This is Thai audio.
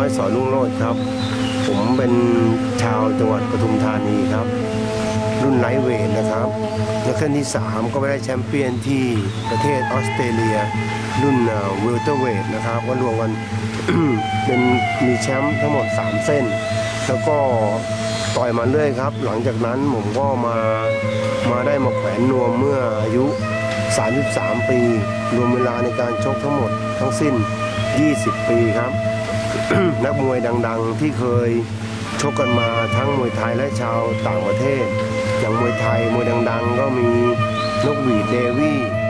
อยสอนรุ่งโรจน์ครับผมเป็นชาวจังหวัดปทุมธานีครับรุ่นไลท์เวทนะครับและขั้นที่3ก็ไปได้แชมเปี้ยนที่ประเทศออสเตรเลียรุ่นเวลเตอร์เวทนะครับก็รวมกัน เป็นมีแชมป์ทั้งหมด3เส้นแล้วก็ต่อยมาเรื่อยครับหลังจากนั้นผมก็มาได้มาแขวนนวมเมื่ออายุ33 ปีรวมเวลาในการชกทั้งหมดทั้งสิ้น20 ปีครับ นักมวยดังๆที่เคยชกกันมาทั้งมวยไทยและชาวต่างประเทศอย่างมวยไทยมวยดังๆก็มีนกหวีดเดวี่